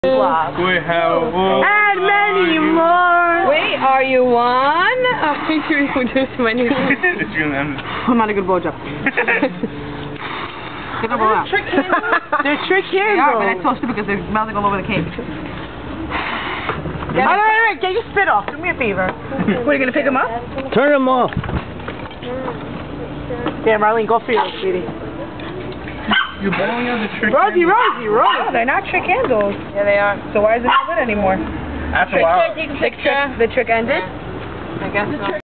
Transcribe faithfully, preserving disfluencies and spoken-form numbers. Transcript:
We have and many more. Wait, are you one? I'm going to introduce my new one. I'm not a good blowjob. Get the blow out. Trick candles? They're trick They are, candles. but it's so stupid because they're melting all over the cake. Yeah. All right, all right, get your spit off. Do me a favor. What, are you going to pick them up? Turn them off. Yeah, Marlene, go for yours, sweetie. You're blowing out the trick Rosie, candles. Rosie, Rosie. No, they're not trick candles. Yeah, they are. So why is it not lit anymore? After a while. Picture. The trick ended? I guess so.